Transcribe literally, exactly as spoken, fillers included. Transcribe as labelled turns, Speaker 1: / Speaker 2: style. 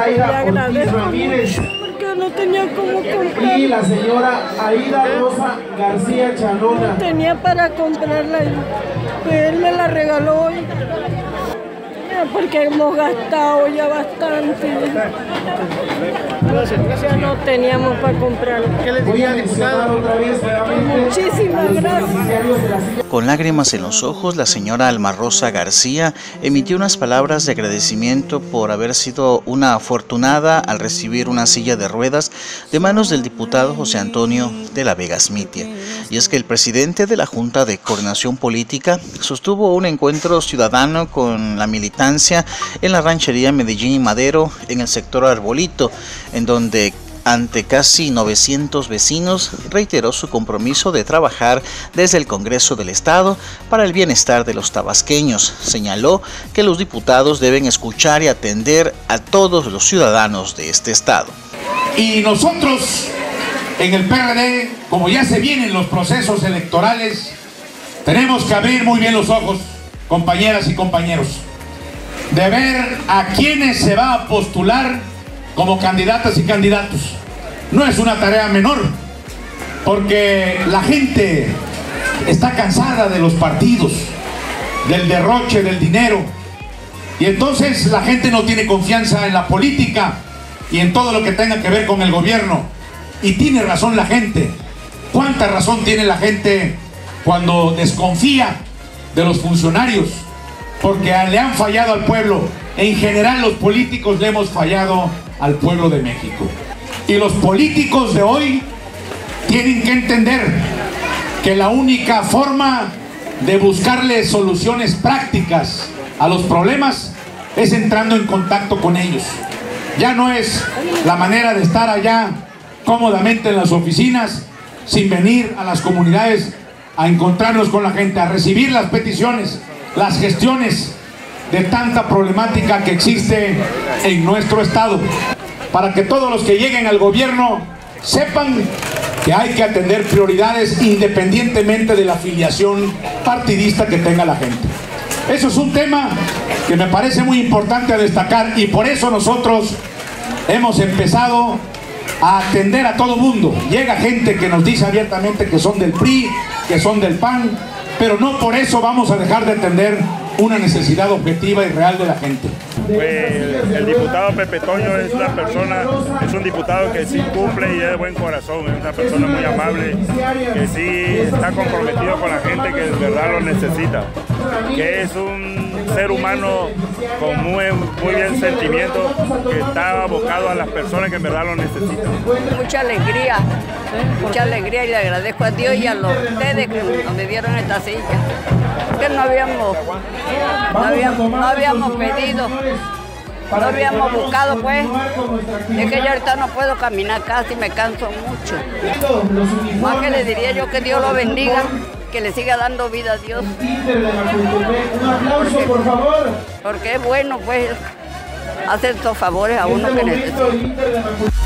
Speaker 1: Zaira Ortiz Ramírez.
Speaker 2: Porque no tenía cómo comprar.
Speaker 1: Y la señora Aida Rosa García Chanona.
Speaker 2: No tenía para comprarla y pues él me la regaló hoy. Porque hemos gastado ya bastante. Ya no teníamos para comprar.
Speaker 1: ¿Qué le diría al diputado?
Speaker 2: Muchísimas gracias.
Speaker 3: Con lágrimas en los ojos, la señora Alma Rosa García emitió unas palabras de agradecimiento por haber sido una afortunada al recibir una silla de ruedas de manos del diputado José Antonio de la Vega Smithia. Y es que el presidente de la Junta de Coordinación Política sostuvo un encuentro ciudadano con la militancia en la ranchería Medellín y Madero en el sector Arbolito, en donde ante casi novecientos vecinos reiteró su compromiso de trabajar desde el Congreso del Estado para el bienestar de los tabasqueños. Señaló que los diputados deben escuchar y atender a todos los ciudadanos de este estado.
Speaker 4: Y nosotros en el P R D, como ya se vienen los procesos electorales, tenemos que abrir muy bien los ojos, compañeras y compañeros, de ver a quiénes se va a postular como candidatas y candidatos. No es una tarea menor, porque la gente está cansada de los partidos, del derroche del dinero, y entonces la gente no tiene confianza en la política y en todo lo que tenga que ver con el gobierno. Y tiene razón la gente. ¿Cuánta razón tiene la gente cuando desconfía de los funcionarios? Porque le han fallado al pueblo. En general los políticos le hemos fallado al pueblo de México. Y los políticos de hoy tienen que entender que la única forma de buscarle soluciones prácticas a los problemas es entrando en contacto con ellos. Ya no es la manera de estar allá cómodamente en las oficinas sin venir a las comunidades a encontrarnos con la gente, a recibir las peticiones, las gestiones de tanta problemática que existe en nuestro estado, para que todos los que lleguen al gobierno sepan que hay que atender prioridades independientemente de la afiliación partidista que tenga la gente. Eso es un tema que me parece muy importante a destacar, y por eso nosotros hemos empezado a atender a todo mundo. Llega gente que nos dice abiertamente que son del P R I, que son del P A N, pero no por eso vamos a dejar de atender una necesidad objetiva y real de la gente.
Speaker 5: Pues el, el diputado Pepe Toño es una persona, es un diputado que sí cumple y es de buen corazón, es una persona muy amable, que sí está comprometido con la gente que de verdad lo necesita, que es un ser humano con muy, muy bien sentimiento, que está abocado a las personas que en verdad lo necesitan.
Speaker 6: Mucha alegría, mucha alegría, y le agradezco a Dios y a los ustedes que me dieron esta silla, que no habíamos, no habíamos, no habíamos pedido, no habíamos buscado, pues. Es que yo ahorita no puedo caminar casi, me canso mucho. Más que le diría yo que Dios lo bendiga, que le siga dando vida a Dios. Porque, porque es bueno, pues, hacer estos favores a uno que necesita.